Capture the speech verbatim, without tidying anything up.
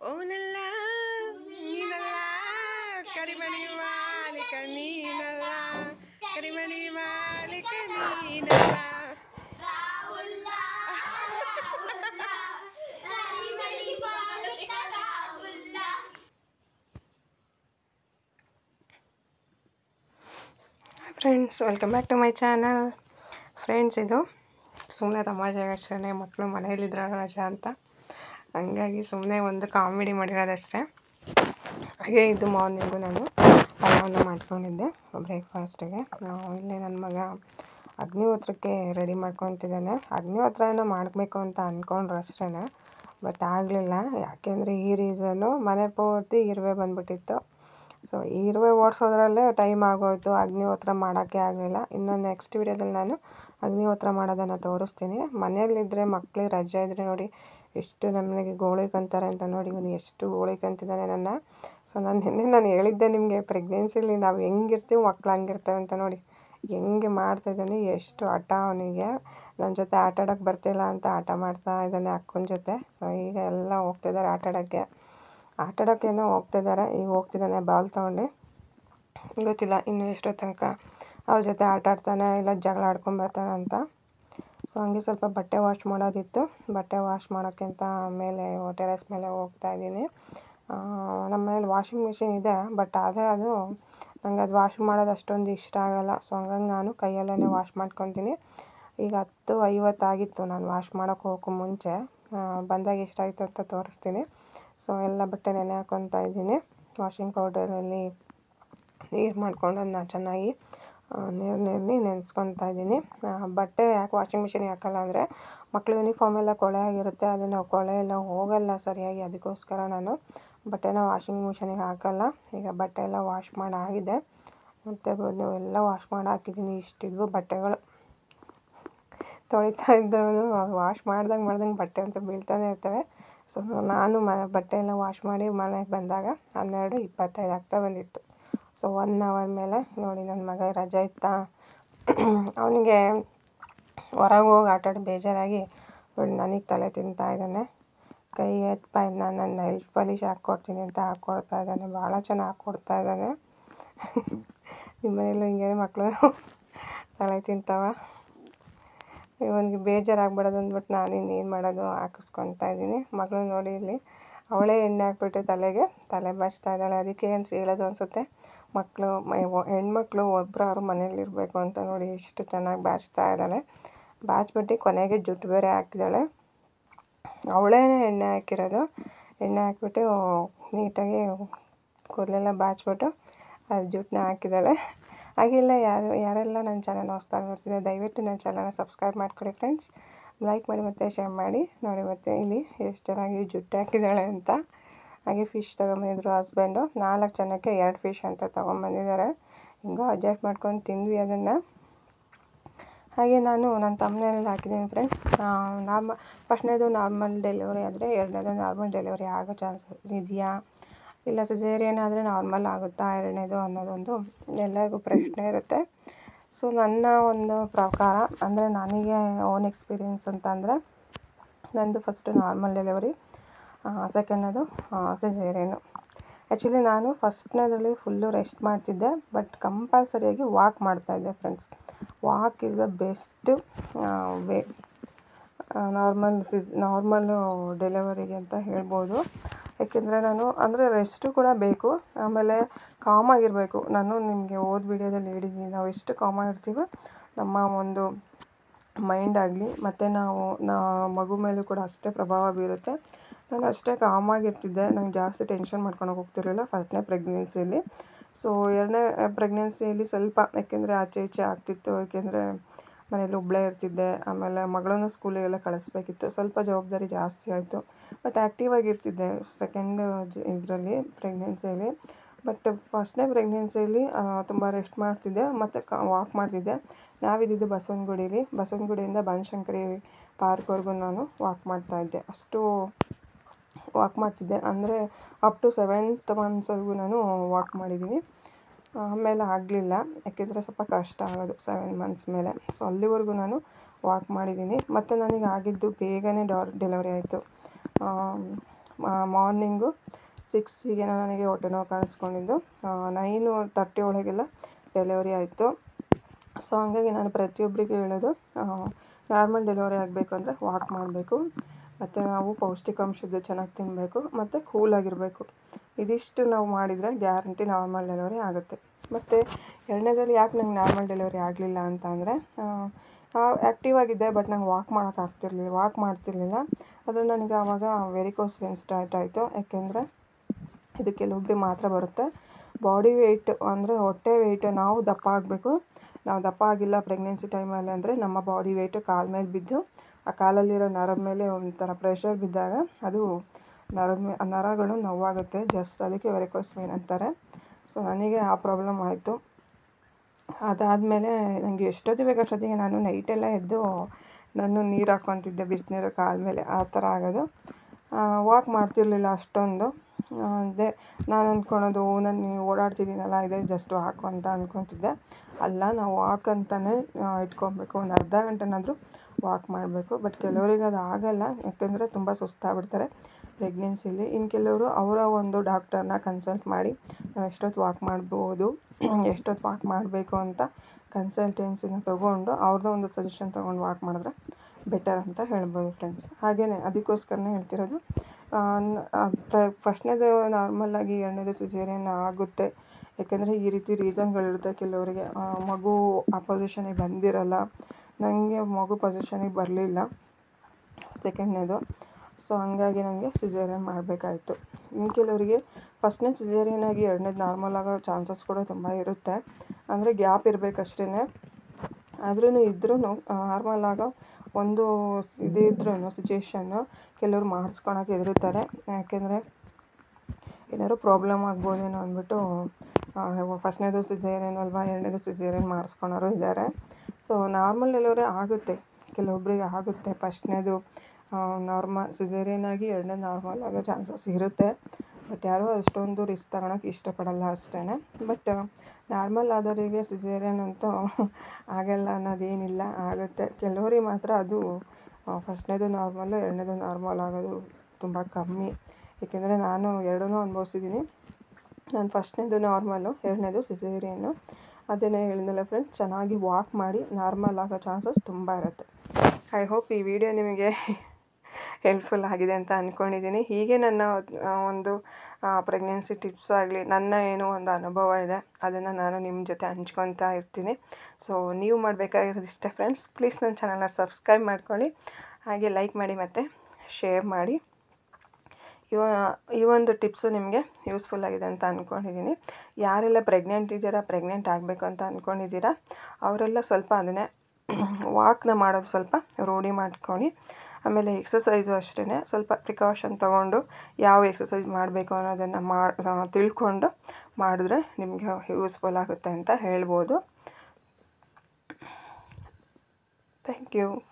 ಓನಲ್ಲ ನೀನಲ್ಲ ಕರಿಮಣಿ ಮಾಲಿಕ ನೀನಲ್ಲ ಕರಿಮಣಿ ಮಾಲಿಕ ನೀನಲ್ಲ friends welcome back to my channel. Friends, ಇದು ಸುಮ್ಮನೆ ತಮಾಷೆಗಷ್ಟೇ, ಮಕ್ಕಳು ಮನೇಲಿದ್ರ ರಜಾ ಅಂತ ಹಂಗಾಗಿ ಸುಮ್ಮನೆ ಒಂದು ಕಾಮಿಡಿ ಮಾಡಿರೋದಷ್ಟೇ. ಹಾಗೆ ಇದು ಮಾರ್ನಿಂಗು ನಾನು ಪಲಾವನ್ನ ಮಾಡ್ಕೊಂಡಿದ್ದೆ ಬ್ರೇಕ್ಫಾಸ್ಟಿಗೆ. ಇಲ್ಲಿ ನನ್ನ ಮಗ ಅಗ್ನಿಹೋತ್ರಕ್ಕೆ ರೆಡಿ ಮಾಡ್ಕೊತಿದ್ದಾನೆ. ಅಗ್ನಿಹೋತ್ರ ಏನೋ ಮಾಡಬೇಕು ಅಂತ ಅಂದ್ಕೊಂಡ್ರು ಅಷ್ಟೇ, ಬಟ್ ಆಗಲಿಲ್ಲ. ಯಾಕೆಂದರೆ ಈ ರೀಸನ್ನು ಮನೆ ಪೂರ್ತಿ ಇರುವೆ ಬಂದುಬಿಟ್ಟಿತ್ತು. ಸೊ ಇರುವೆ ಓಡಿಸೋದ್ರಲ್ಲೇ ಟೈಮ್ ಆಗೋಯ್ತು, ಅಗ್ನಿಹೋತ್ರ ಮಾಡೋಕ್ಕೆ ಆಗಲಿಲ್ಲ. ಇನ್ನು ನೆಕ್ಸ್ಟ್ ವೀಡಿಯೋದಲ್ಲಿ ನಾನು ಅಗ್ನಿಹೋತ್ರ ಮಾಡೋದನ್ನು ತೋರಿಸ್ತೀನಿ. ಮನೆಯಲ್ಲಿದ್ದರೆ ಮಕ್ಕಳಿಗೆ ರಜೆ ಇದ್ದರೆ ನೋಡಿ ಎಷ್ಟು ನಮಗೆ ಗೋಳಿ ಕಂತಾರೆ ಅಂತ. ನೋಡಿ ಇವನು ಎಷ್ಟು ಗೋಳಿ ಕಂತಿದ್ದಾನೆ ನನ್ನ. ಸೊ ನಾನು ನಿನ್ನೆ ನಾನು ಹೇಳಿದ್ದೆ ನಿಮಗೆ, ಪ್ರೆಗ್ನೆನ್ಸಿಲಿ ನಾವು ಹೆಂಗಿರ್ತೀವಿ ಮಕ್ಳು ಹಂಗಿರ್ತವೆ ಅಂತ. ನೋಡಿ ಹೆಂಗೆ ಮಾಡ್ತಾಯಿದ್ದಾನೆ, ಎಷ್ಟು ಹಠ ಅವನಿಗೆ. ನನ್ನ ಜೊತೆ ಆಟ ಆಡೋಕ್ಕೆ ಬರ್ತಿಲ್ಲ ಅಂತ ಆಟ ಮಾಡ್ತಾ ಇದ್ದಾನೆ ಅಕ್ಕನ ಜೊತೆ. ಸೊ ಈಗ ಎಲ್ಲ ಹೋಗ್ತಿದ್ದಾರೆ ಆಟ ಆಡೋಕ್ಕೆ ಆಟ ಆಡೋಕ್ಕೇನೋ ಹೋಗ್ತಿದ್ದಾರೆ. ಈಗ ಹೋಗ್ತಿದ್ದಾನೆ ಬಾಲ್ ತೊಗೊಂಡು. ಗೊತ್ತಿಲ್ಲ ಇನ್ನು ಎಷ್ಟೋ ತನಕ ಅವ್ರ ಜೊತೆ ಆಟ ಆಡ್ತಾನೆ ಇಲ್ಲ ಜಗಳ ಆಡ್ಕೊಂಬರ್ತಾನೆ ಅಂತ. ಸೊ ಹಂಗೆ ಸ್ವಲ್ಪ ಬಟ್ಟೆ ವಾಶ್ ಮಾಡೋದಿತ್ತು. ಬಟ್ಟೆ ವಾಶ್ ಮಾಡೋಕ್ಕೆ ಅಂತ ಮೇಲೆ ಟೆರೆಸ್ ಮೇಲೆ ಹೋಗ್ತಾಯಿದ್ದೀನಿ. ನಮ್ಮ ಮನೇಲಿ ವಾಷಿಂಗ್ ಮಿಷಿನ್ ಇದೆ, ಬಟ್ ಆದರೆ ಅದು ನಂಗೆ ಅದು ವಾಶ್ ಮಾಡೋದು ಅಷ್ಟೊಂದು ಇಷ್ಟ ಆಗೋಲ್ಲ. ಸೊ ಹಂಗಾಗಿ ನಾನು ಕೈಯಲ್ಲೇ ವಾಶ್ ಮಾಡ್ಕೊತೀನಿ. ಈಗ ಹತ್ತು ಐವತ್ತಾಗಿತ್ತು ನಾನು ವಾಶ್ ಮಾಡೋಕ್ಕೆ ಹೋಗೋಕ್ಕೂ ಮುಂಚೆ. ಬಂದಾಗ ಎಷ್ಟಾಯಿತು ಅಂತ ತೋರಿಸ್ತೀನಿ. ಸೊ ಎಲ್ಲ ಬಟ್ಟೆ ನೆನೆ ಹಾಕ್ಕೊತಾ ಇದ್ದೀನಿ. ವಾಷಿಂಗ್ ಪೌಡರಲ್ಲಿ ನೀರು ಮಾಡ್ಕೊಂಡು ಅದನ್ನ ಚೆನ್ನಾಗಿ ನೀರಿನಲ್ಲಿ ನೆನೆಸ್ಕೊತಾ ಇದ್ದೀನಿ. ಬಟ್ಟೆ ಯಾಕೆ ವಾಷಿಂಗ್ ಮಿಷಿನಿಗೆ ಹಾಕಲ್ಲ ಅಂದರೆ ಮಕ್ಳು ಯೂನಿಫಾರ್ಮ್ ಎಲ್ಲ ಕೊಳೆ ಆಗಿರುತ್ತೆ, ಅದನ್ನು ಕೊಳೆ ಎಲ್ಲ ಹೋಗಲ್ಲ ಸರಿಯಾಗಿ. ಅದಕ್ಕೋಸ್ಕರ ನಾನು ಬಟ್ಟೆನ ವಾಷಿಂಗ್ ಮಿಷಿನಿಗೆ ಹಾಕಲ್ಲ. ಈಗ ಬಟ್ಟೆ ಎಲ್ಲ ವಾಶ್ ಮಾಡಿ ಆಗಿದೆ. ಮತ್ತು ಎಲ್ಲ ವಾಶ್ ಮಾಡಿ ಹಾಕಿದ್ದೀನಿ. ಇಷ್ಟಿದ್ವು ಬಟ್ಟೆಗಳು. ತೊಳಿತಾ ಇದ್ದವನು ವಾಶ್ ಮಾಡ್ದಂಗೆ ಮಾಡ್ದಂಗೆ ಬಟ್ಟೆ ಅಂತ ಬೀಳ್ತಾನೆ ಇರ್ತವೆ. ಸೊ ನಾನು ಮ ಬಟ್ಟೆ ಎಲ್ಲ ವಾಶ್ ಮಾಡಿ ಮನೆಗೆ ಬಂದಾಗ ಹನ್ನೆರಡು ಇಪ್ಪತ್ತೈದು ಆಗ್ತಾ ಬಂದಿತ್ತು. ಸೊ ಒನ್ ಅವರ್ ಮೇಲೆ ನೋಡಿ ನನ್ನ ಮಗ ರಜೆ ಇತ್ತಾ, ಅವನಿಗೆ ಹೊರಗೆ ಹೋಗಿ ಆಟಾಡಿ ಬೇಜಾರಾಗಿ ನನಗೆ ತಲೆ ತಿಂತಾ ಇದ್ದಾನೆ. ಕೈ ಎತ್ಪ ನಾನು ನನ್ನ ನೈಲ್ ಪಾಲಿಶ್ ಹಾಕ್ಕೊಡ್ತೀನಿ ಅಂತ ಹಾಕ್ಕೊಡ್ತಾ ಇದ್ದಾನೆ. ಭಾಳ ಚೆನ್ನಾಗಿ ಹಾಕ್ಕೊಡ್ತಾ ಇದ್ದಾನೆ. ನಿಮ್ಮ ಮನೇಲೂ ಹಿಂಗೆ ಮಕ್ಕಳು ತಲೆ ತಿಂತಾವ. ಇವನಿಗೆ ಬೇಜಾರಾಗ್ಬಿಡೋದು ಅಂದ್ಬಿಟ್ಟು ನಾನು ಇನ್ನೇನು ಮಾಡೋದು ಹಾಕಿಸ್ಕೊತಾ ಇದ್ದೀನಿ. ಮಗಳು ನೋಡಿ ಇಲ್ಲಿ ಅವಳೇ ಎಣ್ಣೆ ಹಾಕ್ಬಿಟ್ಟು ತಲೆಗೆ ತಲೆ ಬಾಚ್ತಾ ಇದ್ದಾಳೆ. ಅದಕ್ಕೆ ಏನು ಹೇಳೋದು ಅನಿಸುತ್ತೆ, ಮಕ್ಕಳು ಹೆಣ್ಮಕ್ಳು ಒಬ್ಬರಾದ್ರು ಮನೇಲಿರಬೇಕು ಅಂತ. ನೋಡಿ ಎಷ್ಟು ಚೆನ್ನಾಗಿ ಬಾಚ್ತಾ ಇದ್ದಾಳೆ. ಬಾಚ್ಬಿಟ್ಟು ಕೊನೆಗೆ ಜುಟ್ಟು ಬೇರೆ ಹಾಕಿದ್ದಾಳೆ. ಅವಳೇ ಎಣ್ಣೆ ಹಾಕಿರೋದು. ಎಣ್ಣೆ ಹಾಕ್ಬಿಟ್ಟು ನೀಟಾಗಿ ಕೂದಲೆಲ್ಲ ಬಾಚ್ಬಿಟ್ಟು ಅದು ಜುಟ್ಟನ್ನ ಹಾಕಿದ್ದಾಳೆ. ಹಾಗೆಲ್ಲ ಯಾರು ಯಾರೆಲ್ಲ ನನ್ನ ಚಾನಲ್ ಹೊಸ್ದಾಗಿ ನೋಡ್ತಿದ್ದೆ ದಯವಿಟ್ಟು ನನ್ನ ಚಾನಲ್ನ ಸಬ್ಸ್ಕ್ರೈಬ್ ಮಾಡ್ಕೊಳ್ಳಿ ಫ್ರೆಂಡ್ಸ್. ಲೈಕ್ ಮಾಡಿ ಮತ್ತು ಶೇರ್ ಮಾಡಿ. ನೋಡಿ ಮತ್ತೆ ಇಲ್ಲಿ ಎಷ್ಟು ಚೆನ್ನಾಗಿ ಜುಟ್ಟು ಹಾಕಿದ್ದಾಳೆ ಅಂತ. ಹಾಗೆ ಫಿಶ್ ತೊಗೊಂಬಂದಿದ್ರು ಹಸ್ಬೆಂಡು. ನಾಲ್ಕು ಜನಕ್ಕೆ ಎರಡು ಫಿಶ್ ಅಂತ ತೊಗೊಂಬಂದಿದ್ದಾರೆ. ಹಿಂಗೋ ಅಡ್ಜಸ್ಟ್ ಮಾಡ್ಕೊಂಡು ತಿಂದ್ವಿ ಅದನ್ನು. ಹಾಗೆ ನಾನು ನನ್ನ ತಮ್ಮನೇಲಿ ಹಾಕಿದ್ದೀನಿ ಫ್ರೆಂಡ್ಸ್. ನಾರ್ಮ ಫಸ್ಟ್ನೇದು ನಾರ್ಮಲ್ ಡೆಲಿವರಿ ಆದರೆ ಎರಡನೇದು ನಾರ್ಮಲ್ ಡೆಲಿವರಿ ಆಗೋ ಚಾನ್ಸಸ್ ಇದೆಯಾ, ಇಲ್ಲ ಸಿಸೇರಿಯನ್ ಆದರೆ ನಾರ್ಮಲ್ ಆಗುತ್ತಾ ಎರಡನೇದು ಅನ್ನೋದೊಂದು ಎಲ್ಲರಿಗೂ ಪ್ರಶ್ನೆ ಇರುತ್ತೆ. ಸೊ ನನ್ನ ಒಂದು ಪ್ರಕಾರ ಅಂದರೆ ನನಗೆ ಓನ್ ಎಕ್ಸ್ಪೀರಿಯೆನ್ಸ್ ಅಂತಂದರೆ ನಂದು ಫಸ್ಟು ನಾರ್ಮಲ್ ಡೆಲಿವರಿ, ಸೆಕೆಂಡದು ಸಿಸೇರಿಯನು. ಆ್ಯಕ್ಚುಲಿ ನಾನು ಫಸ್ಟ್ನೇದರಲ್ಲಿ ಫುಲ್ಲು ರೆಸ್ಟ್ ಮಾಡ್ತಿದ್ದೆ, ಬಟ್ ಕಂಪಲ್ಸರಿಯಾಗಿ ವಾಕ್ ಮಾಡ್ತಾಯಿದ್ದೆ ಫ್ರೆಂಡ್ಸ್. Walk is the best way normal ಸಿಸ್ ನಾರ್ಮಲ್ಲು ಡೆಲಿವರಿಗೆ ಅಂತ ಹೇಳ್ಬೋದು. ಯಾಕೆಂದರೆ ನಾನು ಅಂದರೆ ರೆಸ್ಟು ಕೂಡ ಬೇಕು, ಆಮೇಲೆ ಕಾಮಾಗಿರಬೇಕು. ನಾನು ನಿಮಗೆ ಓದ್ ವಿಡಿಯೋದಲ್ಲಿ ಹೇಳಿದ್ದೀನಿ, ನಾವು ಎಷ್ಟು ಕಾಮಾಗಿರ್ತೀವೋ ನಮ್ಮ ಒಂದು ಮೈಂಡ್ ಆಗಲಿ ಮತ್ತು ನಾವು ನಾ ಮಗು ಮೇಲೂ ಕೂಡ ಅಷ್ಟೇ ಪ್ರಭಾವ ಬೀರುತ್ತೆ. ನಾನು ಅಷ್ಟೇ ಕಾಮಾಗಿರ್ತಿದ್ದೆ, ನಂಗೆ ಜಾಸ್ತಿ ಟೆನ್ಷನ್ ಮಾಡ್ಕೊಂಡು ಹೋಗ್ತಿರಲಿಲ್ಲ ಫಸ್ಟ್ನೇ ಪ್ರೆಗ್ನೆನ್ಸಿಯಲ್ಲಿ. ಸೊ ಎರಡನೇ ಪ್ರೆಗ್ನೆನ್ಸಿಯಲ್ಲಿ ಸ್ವಲ್ಪ ಯಾಕೆಂದರೆ ಆಚೆ ಈಚೆ ಆಗ್ತಿತ್ತು, ಏಕೆಂದರೆ ಮನೇಲಿ ಒಬ್ಬಳೇ ಇರ್ತಿದ್ದೆ. ಆಮೇಲೆ ಮಗಳನ್ನು ಸ್ಕೂಲಿಗೆಲ್ಲ ಕಳಿಸ್ಬೇಕಿತ್ತು, ಸ್ವಲ್ಪ ಜವಾಬ್ದಾರಿ ಜಾಸ್ತಿ ಆಯಿತು. ಬಟ್ ಆ್ಯಕ್ಟಿವ್ ಆಗಿರ್ತಿದ್ದೆ ಸೆಕೆಂಡ್ ಜ ಇದರಲ್ಲಿ ಪ್ರೆಗ್ನೆನ್ಸಿಯಲ್ಲಿ. ಬಟ್ ಫಸ್ಟ್ನೇ ಪ್ರೆಗ್ನೆನ್ಸಿಯಲ್ಲಿ ತುಂಬ ರೆಸ್ಟ್ ಮಾಡ್ತಿದ್ದೆ ಮತ್ತು ಕ ವಾಕ್ ಮಾಡ್ತಿದ್ದೆ. ನಾವಿದ್ದಿದ್ದು ಬಸವನಗುಡೀಲಿ, ಬಸವನಗುಡಿಯಿಂದ ಬನಶಂಕರಿ ಪಾರ್ಕ್ವರೆಗೂ ನಾನು ವಾಕ್ ಮಾಡ್ತಾಯಿದ್ದೆ. ಅಷ್ಟು ವಾಕ್ ಮಾಡ್ತಿದ್ದೆ ಅಂದರೆ ಅಪ್ ಟು ಸೆವೆಂತ್ ಮಂತ್ಸ್ವರೆಗೂ ನಾನು ವಾಕ್ ಮಾಡಿದ್ದೀನಿ. ಆಮೇಲೆ ಆಗಲಿಲ್ಲ, ಯಾಕೆಂದರೆ ಸ್ವಲ್ಪ ಕಷ್ಟ ಆಗೋದು ಸೆವೆನ್ ಮಂತ್ಸ್ ಮೇಲೆ. ಸೊ ಅಲ್ಲಿವರೆಗೂ ನಾನು ವಾಕ್ ಮಾಡಿದ್ದೀನಿ. ಮತ್ತು ನನಗೆ ಆಗಿದ್ದು ಬೇಗನೆ ಡಾರ್ ಡೆಲಿವರಿ ಆಯಿತು. ಮಾರ್ನಿಂಗು ಸಿಕ್ಸಿಗೆ ನನಗೆ ಹೊಟ್ಟೆ ನೋವು ಕಾಣಿಸ್ಕೊಂಡಿದ್ದು ನೈನು ತರ್ಟಿ ಒಳಗೆಲ್ಲ ಡೆಲಿವರಿ ಆಯಿತು. ಸೊ ಹಾಗಾಗಿ ನಾನು ಪ್ರತಿಯೊಬ್ಬರಿಗೂ ಹೇಳೋದು, ನಾರ್ಮಲ್ ಡೆಲಿವರಿ ಆಗಬೇಕು ಅಂದರೆ ವಾಕ್ ಮಾಡಬೇಕು, ಮತ್ತು ನಾವು ಪೌಷ್ಟಿಕಾಂಶದ್ದು ಚೆನ್ನಾಗಿ ತಿನ್ನಬೇಕು, ಮತ್ತು ಕೂಲಾಗಿರಬೇಕು. ಇದಿಷ್ಟು ನಾವು ಮಾಡಿದರೆ ಗ್ಯಾರಂಟಿ ನಾರ್ಮಲ್ ಡೆಲಿವರಿ ಆಗುತ್ತೆ. ಮತ್ತು ಎರಡನೇದ್ರಲ್ಲಿ ಯಾಕೆ ನಂಗೆ ನಾರ್ಮಲ್ ಡೆಲಿವರಿ ಆಗಲಿಲ್ಲ ಅಂತ ಅಂದರೆ, ಆ್ಯಕ್ಟಿವ್ ಆಗಿದ್ದೆ, ಬಟ್ ನಂಗೆ ವಾಕ್ ಮಾಡೋಕ್ಕಾಗ್ತಿರ್ಲಿಲ್ಲ ವಾಕ್ ಮಾಡ್ತಿರ್ಲಿಲ್ಲ. ಆದರೆ ನನಗೆ ಆವಾಗ ವೆರಿಕೋಸ್ ವೇನ್ ಸ್ಟಾರ್ಟ್ ಆಯಿತು. ಯಾಕೆಂದರೆ ಇದು ಕೆಲವೊಬ್ರಿಗೆ ಮಾತ್ರ ಬರುತ್ತೆ. ಬಾಡಿ ವೆಯ್ಟ್ ಅಂದರೆ ಹೊಟ್ಟೆ ವೆಯ್ಟ್ ನಾವು ದಪ್ಪ ಆಗಬೇಕು. ನಾವು ದಪ್ಪ ಆಗಿಲ್ಲ ಪ್ರೆಗ್ನೆನ್ಸಿ ಟೈಮಲ್ಲಿ ಅಂದರೆ ನಮ್ಮ ಬಾಡಿ ವೆಯ್ಟು ಕಾಲ ಮೇಲೆ ಬಿದ್ದು ಆ ಕಾಲಲ್ಲಿರೋ ನರದ ಮೇಲೆ ಒಂಥರ ಪ್ರೆಷರ್ ಬಿದ್ದಾಗ ಅದು ನರದ ಮೇ ನರಗಳು ನೋವಾಗುತ್ತೆ. ಜಸ್ಟ್ ಅದಕ್ಕೆ ವೆರಿಕೋಸ್ ವೇನ್ ಅಂತಾರೆ. ಸೊ ನನಗೆ ಆ ಪ್ರಾಬ್ಲಮ್ ಆಯಿತು. ಅದಾದಮೇಲೆ ನನಗೆ ಎಷ್ಟೊತ್ತಿಗೆ ಬೇಕು ಅಷ್ಟೊತ್ತಿಗೆ ನಾನು ನೈಟೆಲ್ಲ ಎದ್ದು ನಾನು ನೀರು ಹಾಕ್ಕೊತಿದ್ದೆ, ಬಿಸಿನೀರು ಕಾಲ ಮೇಲೆ, ಆ ಥರ ಆಗೋದು. ವಾಕ್ ಮಾಡ್ತಿರ್ಲಿಲ್ಲ ಅಷ್ಟೊಂದು. ಅದೇ ನಾನು ಅಂದ್ಕೊಳೋದು, ನಾನು ಓಡಾಡ್ತಿದ್ದೀನಲ್ಲ ಇದೇ ಜಸ್ಟ್ ವಾಕ್ ಅಂತ ಅಂದ್ಕೊತಿದ್ದೆ. ಅಲ್ಲ, ನಾವು ವಾಕ್ ಅಂತಲೇ ಇಟ್ಕೊಬೇಕು, ಒಂದು ಅರ್ಧ ಗಂಟೆನಾದರೂ ವಾಕ್ ಮಾಡಬೇಕು. ಬಟ್ ಕೆಲವರಿಗೆ ಅದು ಆಗೋಲ್ಲ, ಯಾಕೆಂದರೆ ತುಂಬ ಸುಸ್ತಾಗ್ಬಿಡ್ತಾರೆ ಪ್ರೆಗ್ನೆನ್ಸಿಲಿ. ಇನ್ನು ಕೆಲವರು ಅವರ ಒಂದು ಡಾಕ್ಟರ್ನ ಕನ್ಸಲ್ಟ್ ಮಾಡಿ ನಾವು ಎಷ್ಟೊತ್ತು ವಾಕ್ ಮಾಡ್ಬೋದು, ಎಷ್ಟೊತ್ತು ವಾಕ್ ಮಾಡಬೇಕು ಅಂತ ಕನ್ಸಲ್ಟೆನ್ಸಿನ ತೊಗೊಂಡು ಅವ್ರದ್ದು ಒಂದು ಸಜೆಷನ್ ತೊಗೊಂಡು ವಾಕ್ ಮಾಡಿದ್ರೆ ಬೆಟರ್ ಅಂತ ಹೇಳ್ಬೋದು ಫ್ರೆಂಡ್ಸ್. ಹಾಗೆಯೇ ಅದಕ್ಕೋಸ್ಕರನೇ ಹೇಳ್ತಿರೋದು. ಫಸ್ಟ್ನೇದು ನಾರ್ಮಲ್ಲಾಗಿ, ಎರಡನೇದು ಸಿಸೇರಿಯನ್ ಆಗುತ್ತೆ. ಯಾಕೆಂದರೆ ಈ ರೀತಿ ರೀಸನ್ಗಳಿರುತ್ತೆ ಕೆಲವರಿಗೆ. ಮಗು ಆ ಪೊಸಿಷನಿಗೆ ಬಂದಿರಲ್ಲ. ನನಗೆ ಮಗು ಪೊಸಿಷನಿಗೆ ಬರಲಿಲ್ಲ ಸೆಕೆಂಡ್ನೇದು. ಸೊ ಹಾಗಾಗಿ ನನಗೆ ಸಿಸೇರಿಯನ್ ಮಾಡಬೇಕಾಯ್ತು. ಇನ್ನು ಕೆಲವರಿಗೆ ಫಸ್ಟ್ನೇ ಸಿಸೇರಿಯನ್ ಆಗಿ ಎರಡನೇದು ನಾರ್ಮಲ್ ಆಗೋ ಚಾನ್ಸಸ್ ಕೂಡ ತುಂಬ ಇರುತ್ತೆ. ಅಂದರೆ ಗ್ಯಾಪ್ ಇರಬೇಕಷ್ಟೇ. ಆದ್ರೂ ಇದ್ರೂ ನಾರ್ಮಲ್ ಆಗೋ ಒಂದು ಇದಿದ್ರೂ ಸಿಚುವೇಶನ್ನು ಕೆಲವರು ಮಾಡಿಸ್ಕೊಳಕ್ಕೆ ಹೆದರುತ್ತಾರೆ. ಯಾಕೆಂದರೆ ಏನಾದ್ರು ಪ್ರಾಬ್ಲಮ್ ಆಗ್ಬೋದೇನೋ ಅಂದ್ಬಿಟ್ಟು ಫಸ್ಟ್ನೇದು ಸಿಸೇರಿಯನ್ ಅಲ್ವಾ, ಎರಡನೇದು ಸಿಸೇರಿಯನ್ ಮಾಡಿಸ್ಕೊಳೋರು ಇದ್ದಾರೆ. ಸೊ ನಾರ್ಮಲ್ ಡೆಲಿವರಿ ಆಗುತ್ತೆ, ಕೆಲವೊಬ್ಬರಿಗೆ ಆಗುತ್ತೆ. ಫಸ್ಟ್ನೇದು ನಾರ್ಮಲ್ ಸಿಸೇರಿಯನ್ ಆಗಿ ಎರಡನೇದು ನಾರ್ಮಲ್ ಆಗೋ ಚಾನ್ಸಸ್ ಇರುತ್ತೆ. ಬಟ್ ಯಾರೂ ಅಷ್ಟೊಂದು ರಿಸ್ಕ್ ತಗೊಳಕ್ಕೆ ಇಷ್ಟಪಡಲ್ಲ ಅಷ್ಟೇ. ಬಟ್ ನಾರ್ಮಲ್ ಆದವರಿಗೆ ಸಿಸೇರಿಯನ್ ಅಂತೂ ಆಗಲ್ಲ ಅನ್ನೋದೇನಿಲ್ಲ, ಆಗುತ್ತೆ. ಕೆಲವರಿಗೆ ಮಾತ್ರ ಅದು ಫಸ್ಟ್ನೇದು ನಾರ್ಮಲ್ಲು, ಎರಡನೇದು ನಾರ್ಮಲ್ ಆಗೋದು ತುಂಬ ಕಮ್ಮಿ. ಏಕೆಂದರೆ ನಾನು ಎರಡನ್ನೂ ಅನುಭವಿಸಿದ್ದೀನಿ. ನಾನು ಫಸ್ಟ್ನೇದು ನಾರ್ಮಲ್ಲು, ಎರಡನೇದು ಸಿಸೇರಿಯನ್ನು. ಅದನ್ನೇ ಹೇಳಿದ್ನಲ್ಲ ಫ್ರೆಂಡ್ಸ್, ಚೆನ್ನಾಗಿ ವಾಕ್ ಮಾಡಿ, ನಾರ್ಮಲ್ ಆಗೋ ಚಾನ್ಸಸ್ ತುಂಬ ಇರುತ್ತೆ. ಐ ಹೋಪ್ ಈ ವಿಡಿಯೋ ನಿಮಗೆ ಹೆಲ್ಪ್ಫುಲ್ ಆಗಿದೆ ಅಂತ ಅಂದ್ಕೊಂಡಿದ್ದೀನಿ. ಹೀಗೆ ನನ್ನ ಒಂದು ಪ್ರೆಗ್ನೆನ್ಸಿ ಟಿಪ್ಸ್ ಆಗಲಿ, ನನ್ನ ಏನೋ ಒಂದು ಅನುಭವ ಇದೆ, ಅದನ್ನು ನಾನು ನಿಮ್ಮ ಜೊತೆ ಹಂಚ್ಕೊತಾ ಇರ್ತೀನಿ. ಸೊ ನೀವು ಮಾಡಬೇಕಾಗಿರೋದು ಇಷ್ಟೇ ಫ್ರೆಂಡ್ಸ್. ಪ್ಲೀಸ್ ನನ್ನ ಚಾನಲ್ನ ಸಬ್ಸ್ಕ್ರೈಬ್ ಮಾಡ್ಕೊಳ್ಳಿ, ಹಾಗೆ ಲೈಕ್ ಮಾಡಿ ಮತ್ತು ಶೇರ್ ಮಾಡಿ. ಇವ ಈ ಒಂದು ಟಿಪ್ಸು ನಿಮಗೆ ಯೂಸ್ಫುಲ್ ಆಗಿದೆ ಅಂತ ಅಂದ್ಕೊಂಡಿದ್ದೀನಿ. ಯಾರೆಲ್ಲ ಪ್ರೆಗ್ನೆಂಟ್ ಇದ್ದೀರಾ, ಪ್ರೆಗ್ನೆಂಟ್ ಆಗಬೇಕು ಅಂತ ಅಂದ್ಕೊಂಡಿದ್ದೀರಾ, ಅವರೆಲ್ಲ ಸ್ವಲ್ಪ ಅದನ್ನೇ ವಾಕ್ನ ಮಾಡೋದು ಸ್ವಲ್ಪ ರೂಢಿ ಮಾಡ್ಕೊಳ್ಳಿ. ಆಮೇಲೆ ಎಕ್ಸಸೈಸು ಅಷ್ಟೇ, ಸ್ವಲ್ಪ ಪ್ರಿಕಾಷನ್ ತೊಗೊಂಡು ಯಾವ ಎಕ್ಸಸೈಸ್ ಮಾಡಬೇಕು ಅನ್ನೋದನ್ನು ಮಾಡಿ ತಿಳ್ಕೊಂಡು ಮಾಡಿದ್ರೆ ನಿಮಗೆ ಯೂಸ್ಫುಲ್ ಆಗುತ್ತೆ ಅಂತ ಹೇಳ್ಬೋದು. Thank you.